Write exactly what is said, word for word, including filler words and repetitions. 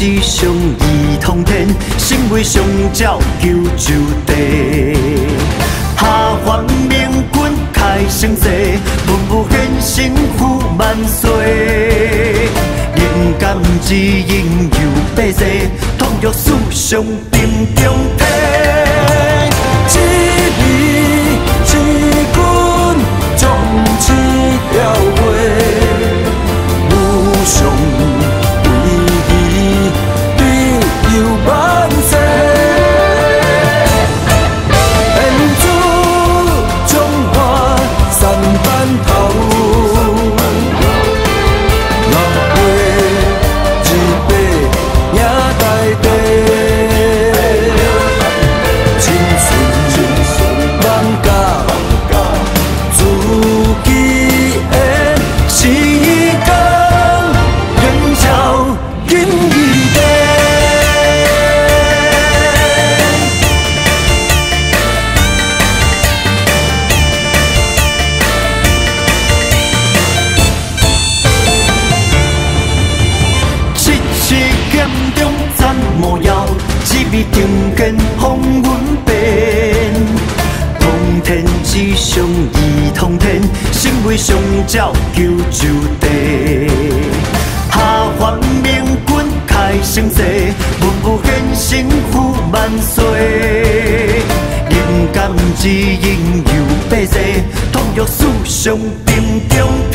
之上义通天，身为上照救主地。下凡明君开生世，文武献身富万岁。人间之应由百世，统约世上定中体。一义之君，总这条话，无上。 万世，恩主中华三班头，六月一百赢大地，青春万家，自己的时光，人潮紧义地。 莫要一味定见风云变，通天之上义通天，身为上照救主地。下凡明君开生世，文武献身富万岁。人间之应由百世，统约世上定中。